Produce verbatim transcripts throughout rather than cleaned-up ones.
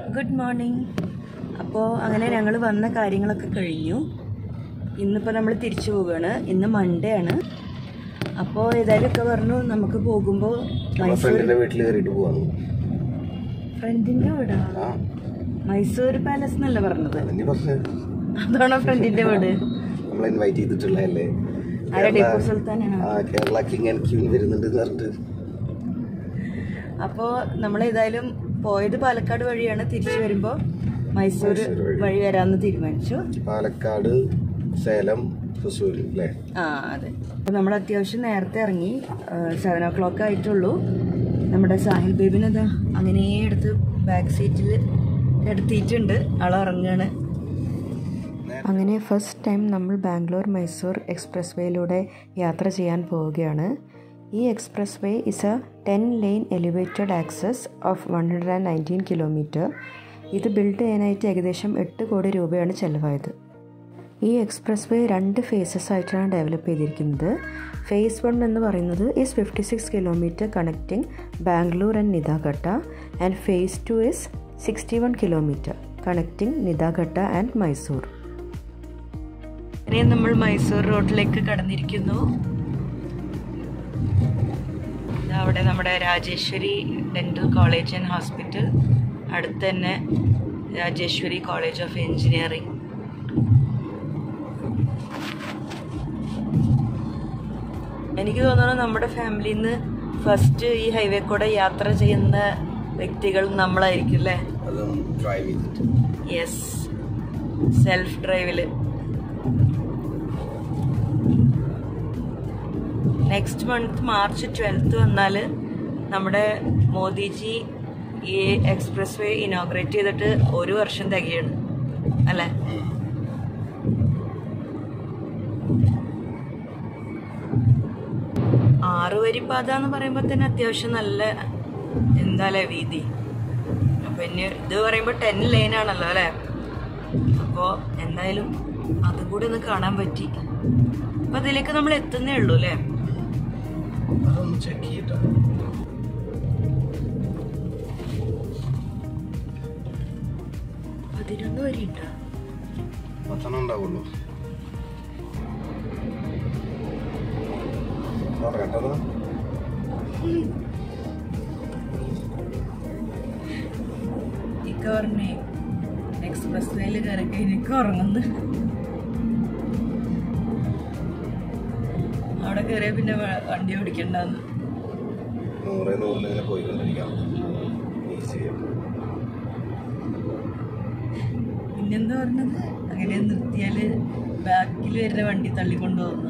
Good morning. അപ്പോൾ അങ്ങനെ ഞങ്ങൾ വന്ന കാര്യങ്ങളൊക്കെ കഴിഞ്ഞു. ഇന്നിപ്പോൾ നമ്മൾ തിരിച്ചു പോവുകയാണ്. ഇന്ന് മൺഡേ ആണ്. അപ്പോൾ ഏതായാലും ഒക്കെ പറഞ്ഞു നമുക്ക് പോകുമ്പോൾ ഫ്രണ്ടിന്റെ വീട്ടിൽ കയറിയിട്ട് പോവാണ്. ഫ്രണ്ടിന്റെ വീടാ? മൈസൂർ പാലസ് എന്നല്ല പറഞ്ഞത്? അതാണോ ഫ്രണ്ടിന്റെ വീട്? നമ്മൾ ഇൻവൈറ്റ് ചെയ്തിട്ടുള്ളതല്ലേ. ടിപ്പു സുൽത്താനാണ്. കേരള കിങ് ആൻഡ് ക്വീൻ വരുന്നുണ്ട് പറഞ്ഞിട്ട്. അപ്പോൾ നമ്മൾ ഏതായാലും പോയത് പാലക്കാട് വഴിയാണ്. തിരിച്ചു വരുമ്പോൾ മൈസൂർ വഴി വരാമെന്ന് തീരുമാനിച്ചു. പാലക്കാട്, സേലം, തൃശ്ശൂർ അല്ലേ? ആ അതെ. അപ്പോൾ നമ്മൾ അത്യാവശ്യം നേരത്തെ ഇറങ്ങി. സെവൻ ഓ ക്ലോക്ക് ആയിട്ടുള്ളൂ. നമ്മുടെ സാഹിൽ ബേബിനതാ അങ്ങനെ എടുത്ത് ബാക്ക് സീറ്റിൽ എടുത്തിട്ടുണ്ട്. ആൾ ഇറങ്ങുകയാണ്. അങ്ങനെ ഫസ്റ്റ് ടൈം നമ്മൾ ബാംഗ്ലൂർ മൈസൂർ എക്സ്പ്രസ് വേയിലൂടെ യാത്ര ചെയ്യാൻ പോവുകയാണ്. ഈ expressway is a ten lane elevated access of one hundred and nineteen kilometre. ഇത് ബിൽഡ് ചെയ്യാനായിട്ട് ഏകദേശം എട്ട് കോടി രൂപയാണ് ചിലവായത്. ഈ എക്സ്പ്രസ് വേ രണ്ട് ഫേസസ് ആയിട്ടാണ് ഡെവലപ്പ് ചെയ്തിരിക്കുന്നത്. ഫേസ് വൺ എന്ന് പറയുന്നത് is fifty six kilometre connecting Bangalore and Nidaghatta, and phase two is sixty one kilometre connecting Nidaghatta and Mysore. ഇനി നമ്മൾ മൈസൂർ റോഡിലേക്ക് കടന്നിരിക്കുന്നു. അവിടെ നമ്മുടെ Rajeshwari dental college and hospital, അടുത്ത് തന്നെ രാജേശ്വരി കോളേജ് ഓഫ് എഞ്ചിനീയറിംഗ്. എനിക്ക് തോന്നുന്നു നമ്മുടെ ഫാമിലിയിൽ നിന്ന് ഫസ്റ്റ് ഈ ഹൈവേ കൂടെ യാത്ര ചെയ്യുന്ന വ്യക്തികൾ നമ്മളായിരിക്കും അല്ലേ? യെസ്, സെൽഫ് ഡ്രൈവില്. നെക്സ്റ്റ് മന്ത് മാർച്ച് ട്വൽത്ത് വന്നാൽ നമ്മുടെ മോദിജി ഈ എക്സ്പ്രസ് വേ ഇനോഗ്രേറ്റ് ചെയ്തിട്ട് ഒരു വർഷം തികയാണ് അല്ലേ? ആറു വരി പാത എന്ന് പറയുമ്പോൾ തന്നെ അത്യാവശ്യം നല്ല എന്താല്ലേ വീതി. അപ്പം ഇനി ഇത് പറയുമ്പോൾ ടെൻ ലൈനാണല്ലോ അല്ലേ? അപ്പോൾ എന്തായാലും അതും കൂടി ഒന്ന് കാണാൻ പറ്റി. അപ്പം അതിലേക്ക് നമ്മൾ എത്തുന്നേ ഉള്ളൂ അല്ലേ? പതിനൊന്ന് വരെ ഉണ്ടോ? പത്തെണ്ണം ഉണ്ടാവുള്ളൂ. ഇക്ക പറഞ്ഞേ എക്സ്പ്രസ് വേയിൽ കയറി കഴിഞ്ഞിട്ട് ഉറങ്ങുന്നു. അവിടെ കയറിയ പിന്നെ വണ്ടി ഓടിക്കണ്ടെന്ന്. പിന്നെന്താ പറഞ്ഞത്? അങ്ങനെ നിർത്തിയാല് ബാക്കിൽ വരുന്ന വണ്ടി തള്ളിക്കൊണ്ടു പോകുന്നു.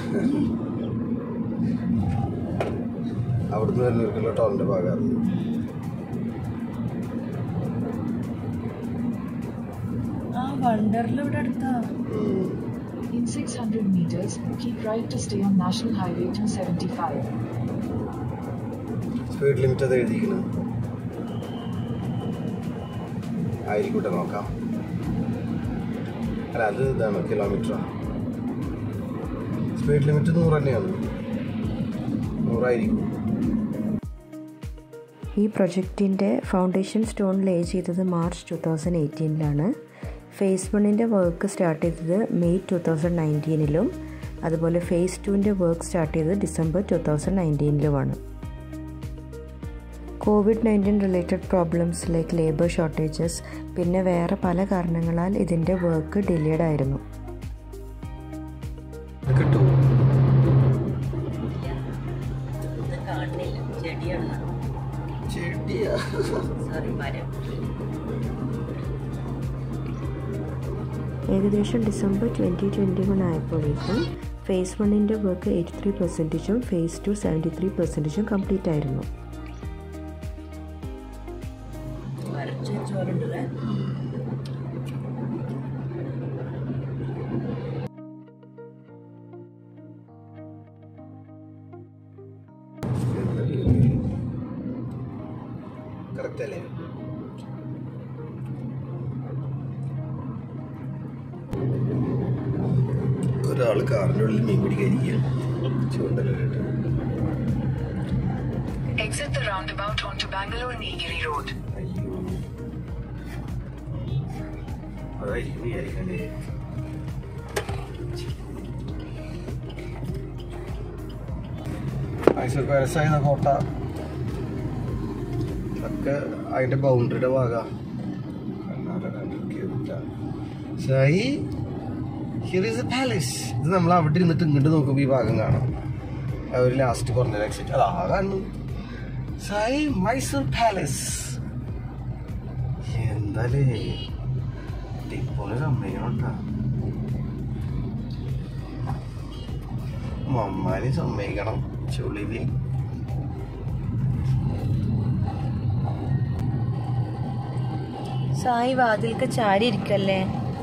ആ വണ്ടർല ഇവിടെ അടുത്താ. In six hundred meters, keep right to stay on National Highway two seventy-five. Speed limit അത് എഴുതിയിരിക്കുന്നു. ആയിരിക്കൂട്ടെ, നോക്കാം. അല്ല, അത് ഇതാണ് കിലോമീറ്ററാണ്. സ്പീഡ് ലിമിറ്റ് നൂറ് തന്നെയാണ്. നൂറായിരിക്കും. ഈ പ്രൊജക്റ്റിൻ്റെ ഫൗണ്ടേഷൻ സ്റ്റോൺ ലേ ചെയ്തത് മാർച്ച് ടു തൗസൻഡ് എയ്റ്റീനിലാണ്. ഫേസ് വണ്ണിൻ്റെ വർക്ക് സ്റ്റാർട്ട് ചെയ്തത് മെയ് ടു തൗസൻഡ് നയൻറ്റീനിലും അതുപോലെ ഫേസ് ടുവിൻ്റെ വർക്ക് സ്റ്റാർട്ട് ചെയ്തത് ഡിസംബർ ടു തൗസൻഡ് നയൻറ്റീനിലുമാണ്. Covid nineteen related problems like labour shortages പിന്നെ വേറെ പല കാരണങ്ങളാൽ ഇതിൻ്റെ വർക്ക് ഡിലേഡ് ആയിരുന്നു. ഏകദേശം ഡിസംബർ ട്വൻറ്റി ട്വൻറ്റി വൺ ആയപ്പോഴേക്കും ഫേസ് വണ്ണിൻ്റെ വർക്ക് എയ്റ്റി ത്രീ പെർസെൻറ്റേജും ഫേസ് ടു സെവൻറ്റി ത്രീ പെർസെൻറ്റേജും കംപ്ലീറ്റ് ആയിരുന്നു. കറക്റ്റല്ലേ? ഒരാൾ കാറിൻ്റെ ഉള്ളിൽ മീൻ പിടിക്കാതിരിക്കുക. ചൂണ്ടലിട്ട് Exit the roundabout onto Bangalore Nigiri Road. അതായിരിക്കും വിചാരിക്കണ്ടേ. മൈസൂർ പാലസായ കോട്ട ഒക്കെ അതിന്റെ ബൗണ്ടറിയുടെ ഭാഗം. Here is a palace. ഇത് നമ്മൾ അവിടെ ഇരുന്നിട്ട് ഇങ്ങോട്ട് നോക്കുമ്പോൾ ഈ ഭാഗം കാണാം. ഒരു ലാസ്റ്റ് കുറഞ്ഞ എക്സിറ്റ് അതാ കാണുന്നു. സായി മൈസൂർ പാലസ്. എന്താലേ ടിപ്പോനെ സമ്മതിക്കണോട്ടാ. മമ്മാനെ സമ്മതിക്കണം. ചുളിവിൽ സായി വാതിൽക്ക് ചാരി ഇരിക്കല്ലേ.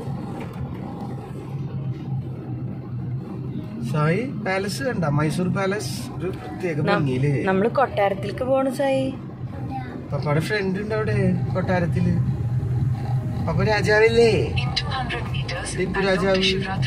സായി പാലസ് കണ്ട? മൈസൂർ പാലസ് ഒരു പ്രത്യേക ഭംഗിയില്. നമ്മള് കൊട്ടാരത്തിലേക്ക് പോണു സായി. പപ്പയുടെ ഫ്രണ്ട് ഉണ്ട് അവിടെ കൊട്ടാരത്തില്. പപ്പ രാജാവില്ലേ? ടിപ്പു രാജാവ്.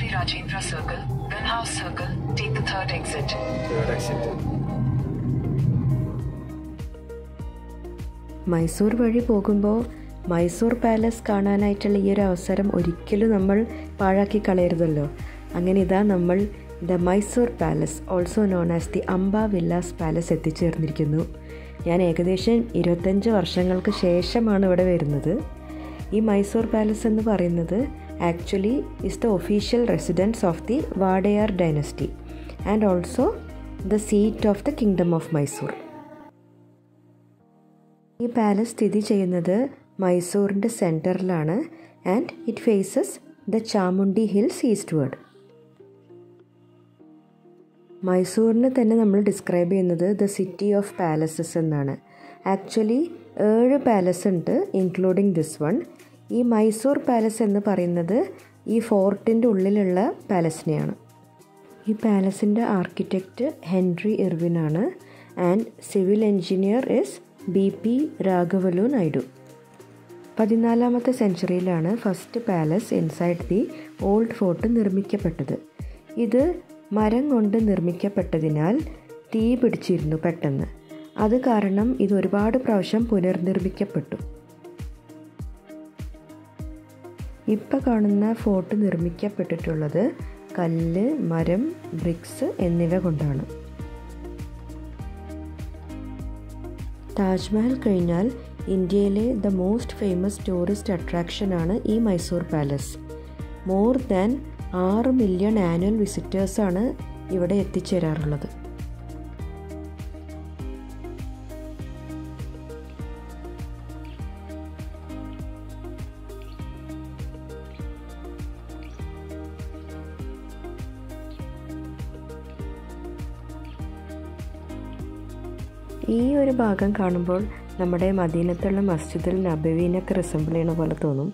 മൈസൂർ വഴി പോകുമ്പോൾ മൈസൂർ പാലസ് കാണാനായിട്ടുള്ള ഈ ഒരു അവസരം ഒരിക്കലും നമ്മൾ പാഴാക്കി കളയരുതല്ലോ. അങ്ങനെ ഇതാ നമ്മൾ the Mysore palace, also known as the Amba Vilas palace എത്തിച്ചേർന്നിരിക്കുന്നു. ഞാൻ ഏകദേശം ഇരുപത്തഞ്ച് വർഷങ്ങൾക്ക് ശേഷമാണ് ഇവിടെ വരുന്നത്. ഈ മൈസൂർ പാലസ് എന്ന് പറയുന്നത് actually is the official residence of the Wadiyar dynasty and also the seat of the kingdom of Mysore. ഈ പാലസ് സ്ഥിതി ചെയ്യുന്നത് മൈസൂറിൻ്റെ സെൻറ്ററിലാണ് and it faces the Chamundi hills eastward. മൈസൂറിനെ തന്നെ നമ്മൾ ഡിസ്ക്രൈബ് ചെയ്യുന്നത് ദ സിറ്റി ഓഫ് പാലസസ് എന്നാണ്. ആക്ച്വലി ഏഴ് പാലസ് ഉണ്ട് ഇൻക്ലൂഡിങ് ദിസ് വൺ. ഈ മൈസൂർ പാലസ് എന്ന് പറയുന്നത് ഈ ഫോർട്ടിൻ്റെ ഉള്ളിലുള്ള പാലസിനെയാണ്. ഈ പാലസിൻ്റെ ആർക്കിടെക്റ്റ് ഹെൻറി ഇർവിനാണ് and civil engineer is B P രാഘവലു നായിഡു. പതിനാലാമത്തെ സെഞ്ച്വറിയിലാണ് first palace inside the old fort നിർമ്മിക്കപ്പെട്ടത്. ഇത് മരം കൊണ്ട് നിർമ്മിക്കപ്പെട്ടതിനാൽ തീ പിടിച്ചിരുന്നു പെട്ടെന്ന്. അത് കാരണം ഇത് ഒരുപാട് പ്രാവശ്യം പുനർനിർമ്മിക്കപ്പെട്ടു. ഇപ്പം കാണുന്ന ഫോർട്ട് നിർമ്മിക്കപ്പെട്ടിട്ടുള്ളത് കല്ല്, മരം, ബ്രിക്സ് എന്നിവ കൊണ്ടാണ്. താജ്മഹൽ കഴിഞ്ഞാൽ ഇന്ത്യയിലെ ദ മോസ്റ്റ് ഫേമസ് ടൂറിസ്റ്റ് അട്രാക്ഷനാണ് ഈ മൈസൂർ പാലസ്. മോർ ദാൻ ആറ് മില്യൺ ആനുവൽ വിസിറ്റേഴ്സാണ് ഇവിടെ എത്തിച്ചേരാറുള്ളത്. ഈ ഒരു ഭാഗം കാണുമ്പോൾ നമ്മുടെ മദീനത്തുള്ള മസ്ജിദുൽ നബവീനൊക്കെ റിസംബിൾ ചെയ്യണ പോലെ തോന്നും.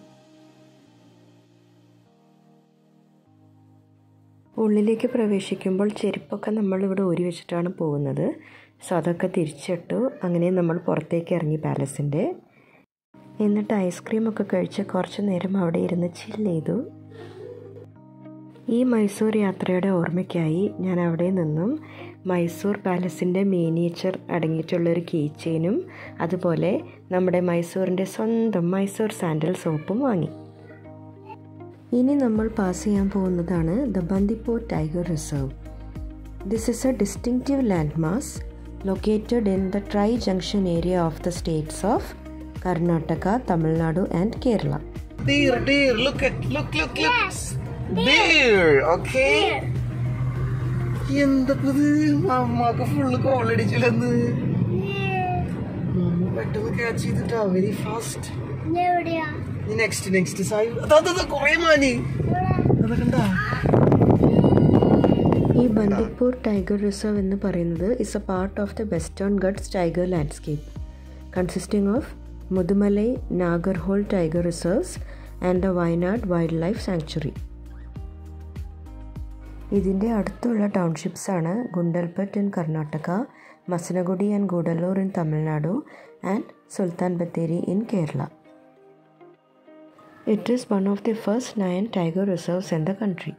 ഉള്ളിലേക്ക് പ്രവേശിക്കുമ്പോൾ ചെരുപ്പൊക്കെ നമ്മളിവിടെ ഊരി വെച്ചിട്ടാണ് പോകുന്നത്. സോ അതൊക്കെ തിരിച്ചിട്ടു. അങ്ങനെ നമ്മൾ പുറത്തേക്ക് ഇറങ്ങി പാലസിൻ്റെ. എന്നിട്ട് ഐസ്ക്രീമൊക്കെ കഴിച്ച് കുറച്ച് നേരം അവിടെ ഇരുന്ന് ചില്ല് ചെയ്തു. ഈ മൈസൂർ യാത്രയുടെ ഓർമ്മയ്ക്കായി ഞാൻ അവിടെ നിന്നും മൈസൂർ പാലസിൻ്റെ മിനിയേച്ചർ അടങ്ങിയിട്ടുള്ളൊരു കീ ചെയിനും അതുപോലെ നമ്മുടെ മൈസൂറിൻ്റെ സ്വന്തം മൈസൂർ സാൻഡൽ സോപ്പും വാങ്ങി. ഇനി നമ്മൾ പാസ് ചെയ്യാൻ പോകുന്നതാണ് the Bandipur tiger reserve. This is a distinctive landmark located in the tri-junction area of the states of Karnataka, Tamil Nadu and Kerala. Deer, deer, look at, look, look, look. Yes. Deer, okay. എന്തത് അമ്മക്ക് full കോളടിച്ചില്ലെന്ന് പെട്ടെന്ന് catch ചെയ്തിട്ടാ very fast. Next next Sai കൊറേ മാനി അതൊക്കെണ്ടാ. ഈ Bandipur tiger reserve എന്ന് പറയുന്നത് is a part of the western ghats tiger landscape consisting of Mudumalai Nagarhole tiger reserves and the Wayanad wildlife sanctuary. ഇതിൻ്റെ അടുത്തുള്ള ടൗൺഷിപ്സാണ് Gundlupet in Karnataka, Masinagudi and Gudalur in Tamil Nadu and Sultan Bathery in Kerala. It is one of the first nine tiger reserves in the country.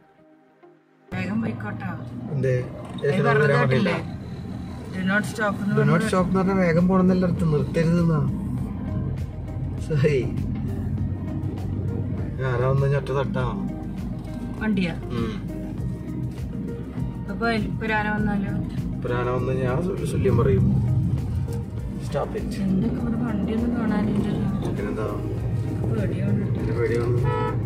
വേഗം പോണെന്നല്ല നിർത്തരുതെന്നാ. ഞാനാ വന്ന ഞൊറ്റ തട്ടാണ് വണ്ടിയാ. അപ്പൊ പുരാന വന്നാലോ? പുരാന വന്ന് ഞാൻ ഒരു ശല്യം പറയും. Stop it. എന്തൊക്കെ ഇവിടെ വണ്ടിയൊന്നും കാണാനില്ലല്ലോ. പിന്നെന്താ പേടിയാണ്. എന്റെ പേടിയാണ്.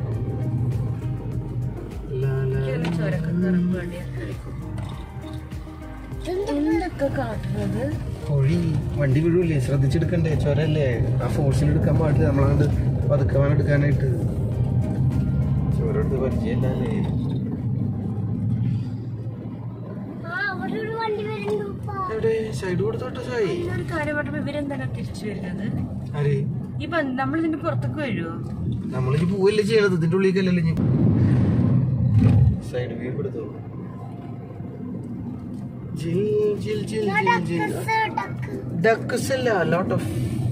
ചോരക്കൊന്നും പേടിയാ. എന്തൊക്കെ കാട്ടുന്നത്? കോഴി വണ്ടി വീഴൂലേ, ശ്രദ്ധിച്ചെടുക്കണ്ടേ? ചോരല്ലേ, ആ ഫോഴ്സിൽ എടുക്കാൻ പാടില്ല. നമ്മളങ്ങോട്ട് പതുക്കെ വേണം എടുക്കാനായിട്ട്. ചോര എടുത്ത് പരിചയല്ലേ. എവിടെ സൈഡ് കൊടുത്തോട്ടെ സായി. ഒരു കാര്യം പറഞ്ഞപ്പോ ഇവരെന്താണ് തിരിച്ചു വരുന്നത്? ആര്? ഈ നമ്മൾ ഇതിന്റെ പുറത്തേക്ക് വരുമോ? നമ്മളിനി പോവല്ലേ ചെയ്യണത്, ഇതിന്റെ ഉള്ളിലേക്കല്ലല്ലോ. ഇനി സൈഡ് വ്യൂ എടുത്തോ. ഡക്സ് അല്ല, ലോട്ട് ഓഫ്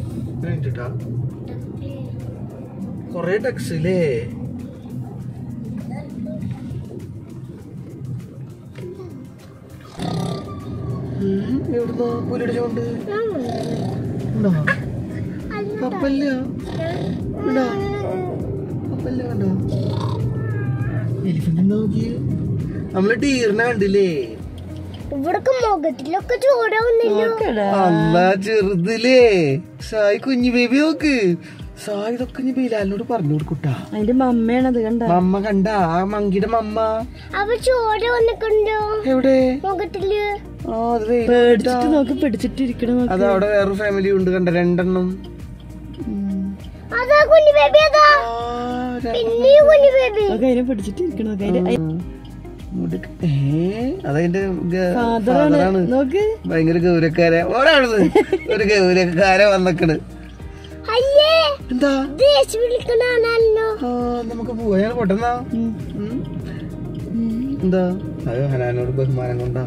കൊറേ ഡക്സ് ഇല്ലേ. എവിടുന്നോ പുലിയുടെ ചോണ്ട് ഉണ്ടോ? കപ്പല്ല ഉണ്ടോ? കപ്പല്ല കണ്ടോ? എലിഫന്റ് നോക്കി. നമ്മള് ഡീറിനെ കണ്ടില്ലേ? അല്ല ചെറുതില്ലേ സായി, കുഞ്ഞു ബേബി നോക്ക്. സായി ഇതൊക്കെ ഇനി ബിലാലിനോട് പറഞ്ഞു കൊടുക്കൂട്ടാ. അതിന്റെ മമ്മയാണത്. കണ്ട മമ്മ കണ്ട ആ മങ്കിയുടെ മമ്മ എവിടെ? നോക്കി പിടിച്ചിട്ടിരിക്കണം. അത് അവിടെ വേറൊരു ഫാമിലി ഉണ്ട് കണ്ട, രണ്ടെണ്ണം. അതിനെ പിടിച്ചിട്ടിരിക്കണം. അതതിന്റെ നോക്ക്, ഭയങ്കര ഗൗരക്കാരെ ഒരാളത് ഒരു ഗൗരക്കാരെ വന്നക്കണ്. എന്താ നമുക്ക് പോവാ, ഞാൻ പൊട്ടെന്നാ. എന്താ അത് ഹനാനോട് ബഹുമാനം കൊണ്ടാ.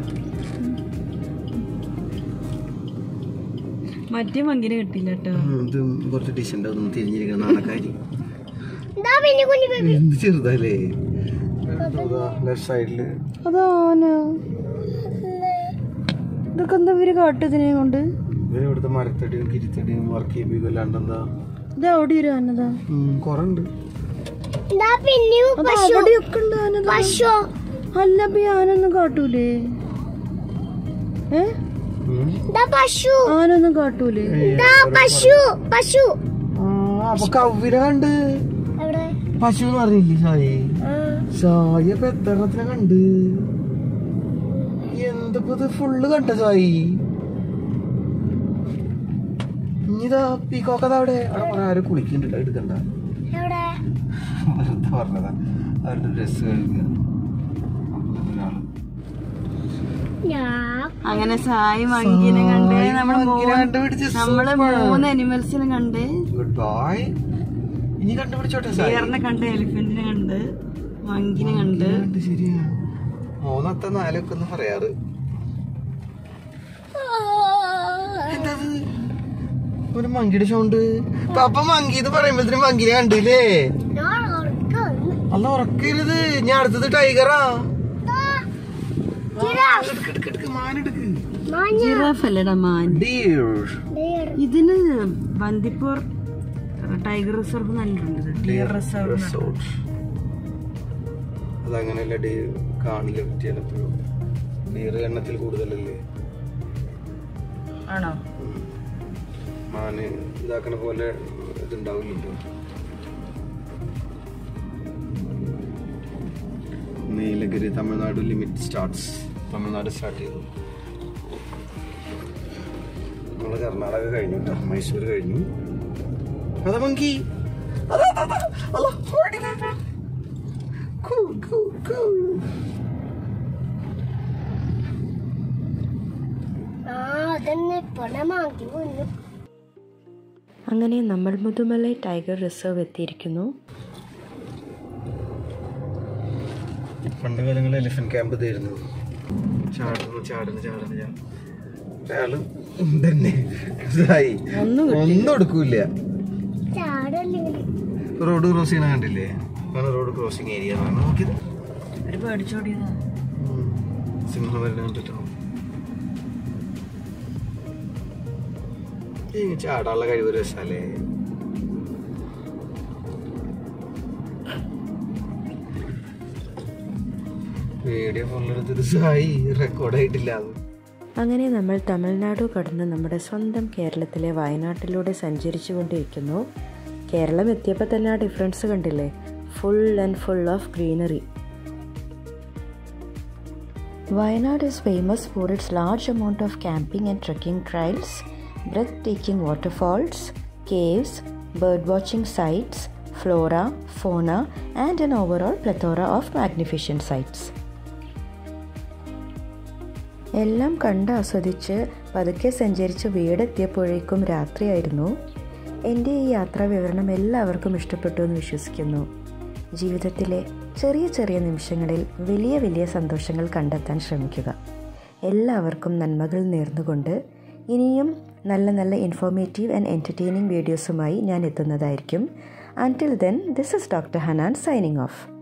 മറ്റേ മങ്കിനെ കിട്ടില്ല കേട്ടോ. ഇത് കുറച്ച് ഡിഷ് ഒന്ന് തിരിഞ്ഞിരിക്കണം നാണക്കാരി. എന്ത് ചെറുതല്ലേ. ലെഫ്റ്റ് സൈഡില് അതാന ഇതൊക്കെ എന്താ ഇവര് കാട്ടതിനെ കൊണ്ട്? ഇവിടുത്തെ മരത്തടിയും കിരിത്തടിയും വർക്ക് ചെയ്യിപ്പിക്കല്ലാണ്ടെന്താ. ഇത് അവിടെ ഒരു ആനതാ കൊറേ ഉണ്ട്. അവിടെയൊക്കെ ഉണ്ട് ആനതാ. അല്ല ബി ആനൊന്നും കാട്ടൂലേ? ഏ ആനൊന്നും കാട്ടൂലേ? അപ്പൊ കവ്വിനെ കണ്ട് പശു എന്ന് പറഞ്ഞില്ലേ സായി? സായി അപ്പൊ എത്രത്തിനെ കണ്ട്? എന്തിപ്പോ ഇത് ഫുള്ള് കണ്ട സായി? ഇനിതാ പീക്കോക്കത അവിടെ അവിടെ കുറെ ആരും കുളിക്കുന്നുണ്ട്, എടുക്കണ്ട. വെറുതെ പറഞ്ഞതാ, അവരുടെ ഡ്രസ് കഴുകുക. അങ്ങനെ സായി മങ്കിനെ കണ്ട്, നമ്മള് നമ്മള് മൂന്ന് അനിമൽസിനെ കണ്ട്. Goodbye. ഇനി കണ്ടുപിടിച്ചോട്ടെ. ഡിയറിനെ കണ്ട്, എലിഫന്റിനെ കണ്ട്, മങ്കിനെ കണ്ട്. ശരിയാ, മൂന്നത്തെ നാലൊക്കെ ഒന്ന് പറയാറ്. ഒരു മങ്കിയുടെ സൗണ്ട്. അപ്പൊ മങ്കി എന്ന് പറയുമ്പോഴത്തേനും മങ്കിനെ കണ്ടില്ലേ? അല്ല ഉറക്കരുത്, ഞാൻ അടുത്തത് ടൈഗറാ. ജിറാഫ് അല്ലടാ, മാൻ. ഇതിന് ബന്ദിപ്പൂർ ടൈഗർ റിസർവ് നല്ലുണ്ട്. ഡിയർ റിസർവ് അതങ്ങനെയല്ല, ഡിയർ കാണില്ല പറ്റിയാലും. ഡിയർ എണ്ണത്തിൽ കൂടുതലല്ലേ? ആണോ? മാന് ഇതാക്കണ പോലെ ഇതുണ്ടാവില്ലല്ലോ. Nilgiri Tamil Nadu limit starts. Tamil Nadu start ചെയ്തു. നമ്മള് കർണാടക കഴിഞ്ഞു കേട്ടോ, മൈസൂർ കഴിഞ്ഞു. അതാ മങ്കി. അങ്ങനെ നമ്മൾ മുതുമലൈ ടൈഗർ റിസർവ് എത്തിയിരിക്കുന്നു. പണ്ട് കാലങ്ങളിൽ എലിഫന്റ് ക്യാമ്പ് ഇതായിരുന്നു. ചാടുന്നു ചാടുന്നു ചാടുന്നു അയാള് തന്നെ ഒന്നും എടുക്കൂല. റോഡ് ക്രോസ് ചെയ്യണ കണ്ടില്ലേ? റോഡ് ക്രോസിങ് ഏരിയ നോക്കിയത്. സിംഹം വരണ കണ്ടിട്ടോ. ചാടാനുള്ള കഴിവ് രസല്ലേ? വീഡിയോ ഫുള്ളെടുത്തിട്ട് സായി റെക്കോർഡായിട്ടില്ല. അങ്ങനെ നമ്മൾ തമിഴ്നാട് കടന്ന് നമ്മുടെ സ്വന്തം കേരളത്തിലെ വയനാട്ടിലൂടെ സഞ്ചരിച്ചു കൊണ്ടിരിക്കുന്നു. കേരളം എത്തിയപ്പോൾ തന്നെ ആ ഡിഫറൻസ് കണ്ടില്ലേ? Full and full of greenery. Wayanad is famous for its large amount of camping and trekking trails, breathtaking waterfalls, caves, birdwatching sites, flora, fauna, and an overall plethora of magnificent sights. എല്ലാം കണ്ട് ആസ്വദിച്ച് പതുക്കെ സഞ്ചരിച്ച് വീടെത്തിയപ്പോഴേക്കും രാത്രിയായിരുന്നു. എൻ്റെ ഈ യാത്രാ വിവരണം എല്ലാവർക്കും ഇഷ്ടപ്പെട്ടു എന്ന് വിശ്വസിക്കുന്നു. ജീവിതത്തിലെ ചെറിയ ചെറിയ നിമിഷങ്ങളിൽ വലിയ വലിയ സന്തോഷങ്ങൾ കണ്ടെത്താൻ ശ്രമിക്കുക. എല്ലാവർക്കും നന്മകൾ നേർന്നുകൊണ്ട് ഇനിയും നല്ല നല്ല ഇൻഫോർമേറ്റീവ് ആൻഡ് എൻ്റർടൈനിങ് വീഡിയോസുമായി ഞാൻ എത്തുന്നതായിരിക്കും. Until then, this is Doctor Hanan signing off.